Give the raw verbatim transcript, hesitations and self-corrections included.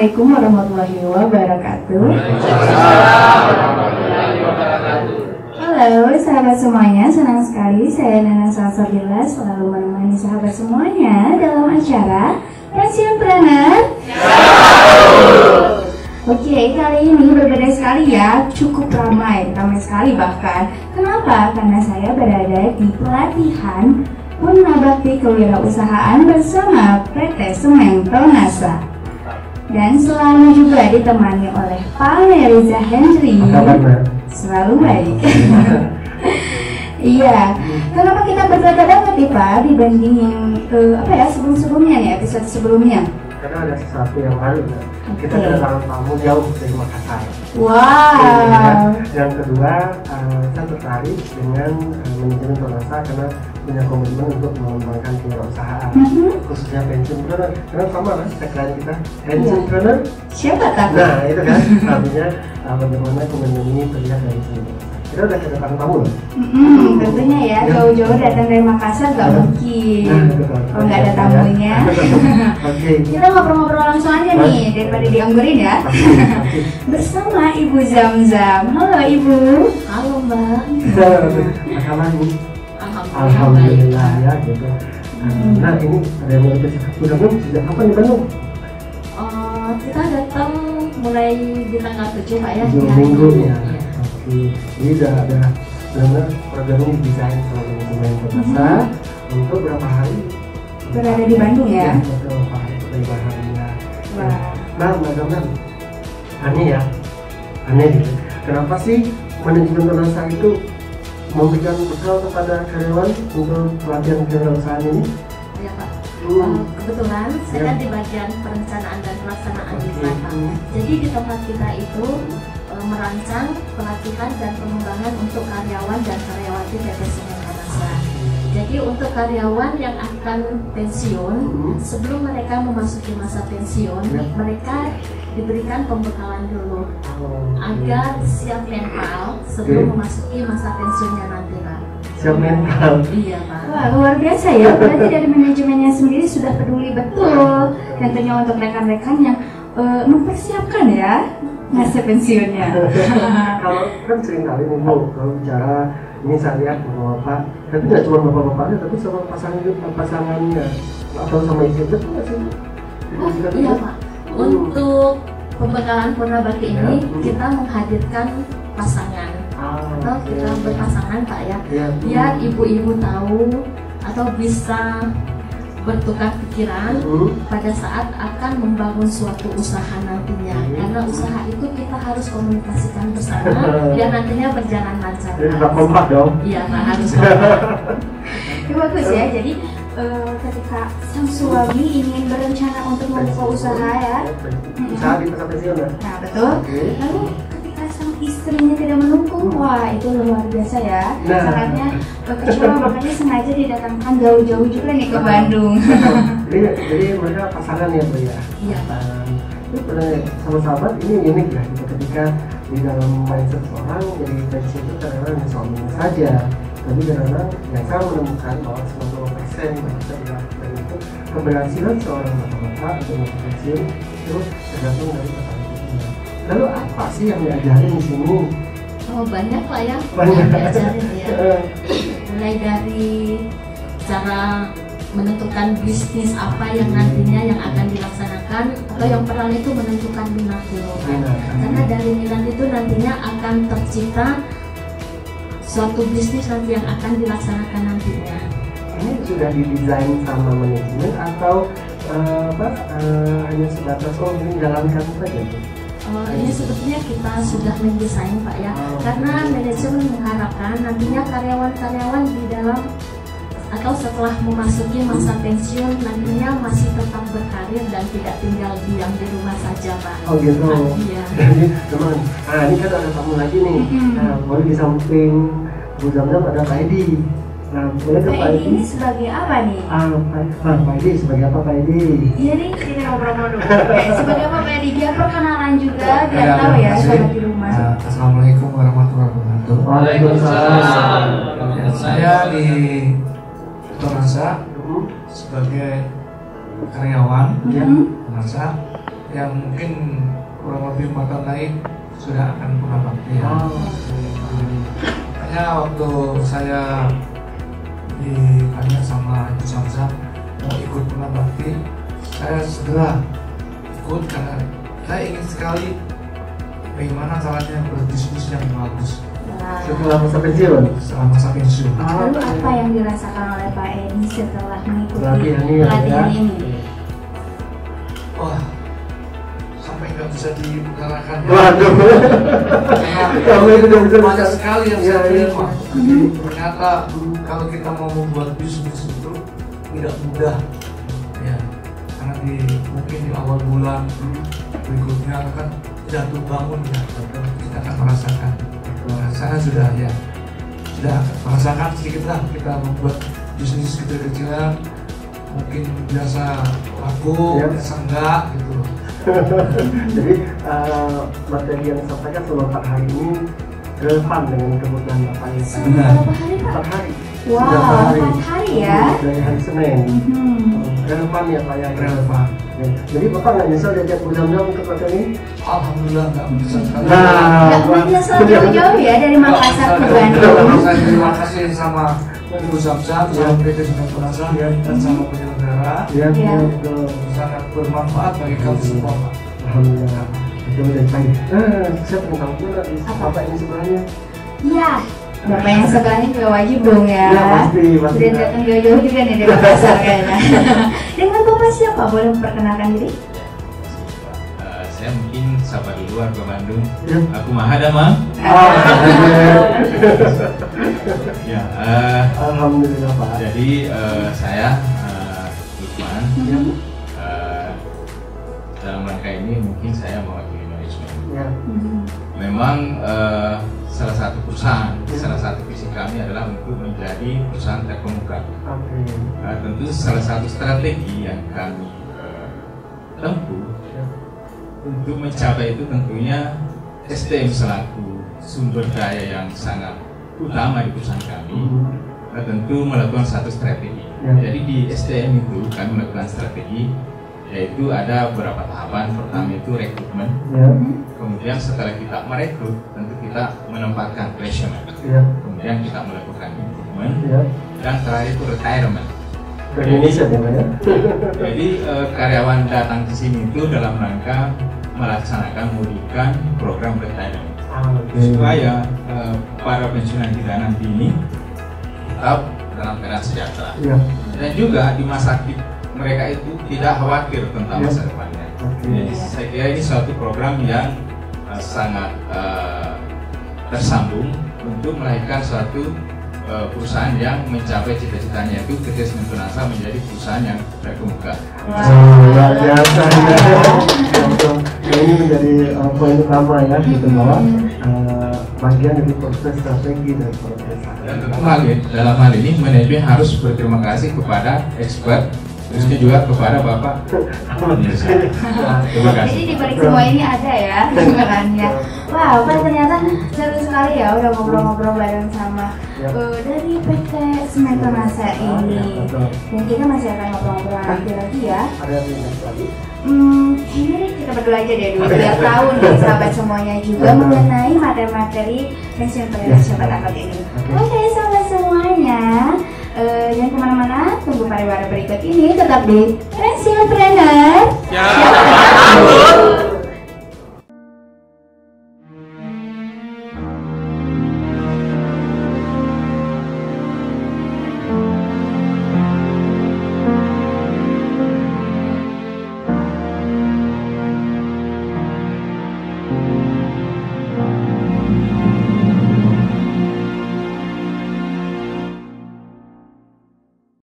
Assalamualaikum warahmatullahi wabarakatuh. Halo sahabat semuanya, senang sekali saya Nana Salsabila selalu menemani sahabat semuanya dalam acara Pensiunpreneur. Oke, kali ini berbeda sekali ya, cukup ramai, ramai sekali bahkan. Kenapa? Karena saya berada di pelatihan Purnabakti Kewirausahaan bersama P T Semen Pronasa. Dan selalu juga ditemani oleh Pak Meriza Henry. Selalu baik. Iya. Kenapa kita berbeda banget nih Pak dibandingin uh, apa ya sebelum-sebelumnya nih episode sebelumnya? Karena ada sesuatu yang baru ya. Okay. Kita kedatangan tamu jauh dari Makassar. Wow. Ya. Yang kedua, uh, saya tertarik dengan uh, manajemen Pronasa karena punya komitmen untuk mengembangkan kewirausahaan, mm-hmm. khususnya pensiunpreneur. Karena sama kan tagline kita, pensiunpreneur. Siapa tahu? Nah itu kan artinya uh, bagaimana komitmen ini terlihat dari sini. Kita udah kedatangan tamu loh. Mm-hmm, tentunya ya, jauh-jauh datang dari Makassar gak nah, mungkin nah, kalau nggak ada tamunya. Okay. Kita ngobrol-ngobrol langsung aja nih daripada dianggurin ya. Bersama Ibu Zamzam. Halo Ibu. Halo Mbak. Apa kabar Bu? Alhamdulillah ya gitu. Hmm. Nah ini ada yang mau kita udah belum? Sejak kapan di Bandung? Uh, kita datang mulai di tanggal tujuh Pak ya. tujuh minggu ya. Oke. Ini udah ada benar program ini desain sama manajemen Pronasa hmm. untuk berapa hari? Berada di Bandung ya? Ya berapa hari? Berapa hari ya. Wah. Nah, mudah-mudahan aneh ya, aneh gitu. Kenapa sih manajemen Pronasa itu memberikan bekal kepada karyawan untuk pelatihan kewirausahaan ini? Ya Pak. Hmm. Uh, kebetulan saya ya. kan di bagian perencanaan dan pelaksanaan di okay. hmm. Jadi di tempat kita itu uh, merancang pelatihan dan pengembangan untuk karyawan dan karyawati P T Semen Pronasa. Jadi untuk karyawan yang akan pensiun, hmm. sebelum mereka memasuki masa pensiun, ya. mereka diberikan pembekalan dulu oh, agar iya. siap mental sebelum okay. memasuki masa pensiunnya nanti Pak. Siap mental? Iya Pak. Wah luar biasa ya, berarti dari manajemennya sendiri sudah peduli betul tentunya untuk rekan-rekan yang uh, mempersiapkan ya masa pensiunnya. Kalau kan sering kali nih Bu, kalau bicara ini saya lihat bapak-bapak, tapi nggak cuma bapak-bapaknya, tapi sama pasangan pasangannya atau sama istri itu nggak sih? Oh iya Pak. Untuk pembekalan Purnabakti ini ya. kita menghadirkan pasangan ah, atau kita ya. berpasangan Pak ya, ya biar ibu-ibu tahu atau bisa bertukar pikiran uh. pada saat akan membangun suatu usaha nantinya uh. karena usaha itu kita harus komunikasikan bersama biar nantinya berjalan lancar. Jadi Pak kompak dong? Iya Pak, harus kompak. Itu bagus ya, jadi Uh, ketika sang suami ingin berencana untuk membuka usaha ya, usaha di masa pensiun ya. Nah betul. Okay. Lalu ketika sang istrinya tidak mendukung, wah itu luar biasa ya. Nah. Sangatnya kecewa, makanya sengaja didatangkan jauh-jauh juga nih ke Bandung. jadi, jadi mereka pasangan ya Bu ya. Iya Pak. Itu sama sahabat ini unik ya, ketika di dalam mindset seorang jadi pensiun itu kadang-kadang suaminya saja. Tapi kadang-kadang yang saya menemukan bahwa sembilan puluh persen kita dilakukan itu keberhasilan seorang bapak-bapak untuk pensiun itu tergantung dari pasangan itu. Lalu apa sih yang diajarin di sini? Oh banyak Pak ya, banyak yang diajarin ya. Mulai dari cara menentukan bisnis apa yang nantinya yang akan dilaksanakan atau yang pertama itu menentukan minat dulu. Karena dari minat itu nantinya akan tercipta suatu bisnis nanti yang akan dilaksanakan nantinya. Ini sudah didesain sama manajemen atau uh, apa uh, hanya sebatas oh ini jalankan saja? Uh, ini sebetulnya kita sudah mendesain Pak ya, oh, karena manajemen mengharapkan nantinya karyawan-karyawan di dalam atau setelah memasuki masa pensiun nantinya masih tetap berkarir dan tidak tinggal diam di rumah saja Pak. Oh gitu. Nah, iya. Jadi teman, nah ini kan ada tamu lagi nih. Nah, boleh di samping Bu Zamzam ada Pak Edi. Nah, boleh ke Pak Edi? Ini sebagai apa nih? Ah, Pak, nah, Pak Edi sebagai apa Pak Edi? Iya nih, kita ngobrol-ngobrol dulu. Sebagai apa Pak Edi? Biar perkenalan juga, biar ya, tahu ya sobat di rumah. Uh, Assalamualaikum warahmatullahi wabarakatuh. Waalaikumsalam. Saya di Pronasa sebagai karyawan Pronasa yang mungkin kurang lebih empat tahun lagi sudah akan purna bakti. Ya. Oh. Makanya waktu saya ditanya sama Ibu Samsa mau ikut purna bakti, saya segera ikut karena saya ingin sekali bagaimana caranya berbisnis yang bagus. Setelah masa pensiun? Setelah masa pensiun. Lalu apa yang dirasakan oleh Pak Edi setelah mengikuti pelatihan ini? Pelatihan ya? ini? Wah, sampai nggak bisa diutarakan. Waduh. Kamu itu udah bisa banyak sekali yang saya terima. Ya. Ternyata kalau kita mau membuat bisnis itu tidak mudah. Ya, karena di mungkin di awal bulan berikutnya kan jatuh bangun ya, kita akan merasakan. Nah, saya sudah ya sudah merasakan sedikit lah kita membuat bisnis kecil-kecilan, mungkin biasa laku, ya. Biasa enggak gitu. Jadi uh, materi yang disampaikan selama empat hari ini relevan dengan kebutuhan Bapak ya. Selama berapa hari Pak? empat hari. Wow, empat hari ya? Dari hari Senin. Mm-hmm. Relevan ya Pak ya? Relevan. Ya. Jadi Bapak nggak nyesel diajak Bu Zamzam untuk materi ini? Alhamdulillah nggak menyesal sekali. Nah, nggak menyesal jauh-jauh ya dari Makassar ke Bandung. Saya terima kasih sama Ibu Samsa, sama P T Sungai Penasa, dan sama penyelenggara. Ya, ya. Sangat bermanfaat bagi kami semua. Alhamdulillah. Itu udah baik. Eh, saya pengen tahu dulu dari Bapak ini sebenarnya. Iya. Bapak yang sebelahnya juga wajib dong ya. Ya pasti, pasti. Sudah datang jauh-jauh juga nih dari Makassar kayaknya. Dengan Bapak siapa? Boleh memperkenalkan diri? Uh, saya mungkin sapa dulu warga Bandung. Ya. Aku Mahadama. Oh, ya, uh, Alhamdulillah Pak. Jadi uh, saya uh, Lukman. Ya. Uh, dalam rangka ini mungkin saya mewakili manajemen. Ya. Memang uh, salah satu perusahaan, ya. Salah satu visi kami adalah untuk menjadi perusahaan terkemuka. Okay. Uh, tentu salah satu strategi yang kami uh, tempuh ya. Untuk mencapai itu tentunya S D M selaku sumber daya yang sangat utama di perusahaan kami. Hmm. Uh, tentu melakukan satu strategi. Ya. Jadi di S D M itu kami melakukan strategi, yaitu ada beberapa tahapan. Pertama itu rekrutmen. Ya. Kemudian setelah kita merekrut, tentu kita menempatkan placement. Ya. Kemudian kita melakukan improvement. Ya. Dan terakhir itu retirement. Ke Indonesia ya. Jadi uh, karyawan datang ke sini itu dalam rangka melaksanakan mewujudkan program retirement. Ah, okay. Supaya uh, para pensiunan kita nanti ini tetap dalam keadaan sejahtera. Ya. Dan juga di masa mereka itu tidak khawatir tentang ya. Masa depannya. Okay. Jadi saya kira ini suatu program yang uh, sangat uh, tersambung untuk melahirkan suatu uh, perusahaan yang mencapai cita-citanya, itu P T Semen Penasa menjadi perusahaan yang terkemuka. Luar biasa ya. Ini menjadi uh, poin utama ya, gitu bahwa uh, bagian dari proses strategi dan proses. Dan tentu hal ini, dalam hal ini manajemen harus berterima kasih kepada expert. Terus juga kepada Bapak. Terima kasih. Jadi di balik semua ini ada ya perannya. Wow, Pak ternyata seru sekali ya udah ngobrol-ngobrol bareng sama uh, dari P T Semen Penasa ini. Dan kita masih akan ngobrol-ngobrol lagi lagi ya. Ada yang lagi? Hmm, ini kita berdua aja deh dulu biar tahu nih sahabat semuanya juga mengenai materi-materi pensiun penerus cepat akad ini. Oke, sahabat semuanya. Uh, jangan kemana-mana, tunggu pariwara berikut ini tetap di Pensiunpreneur. Ya.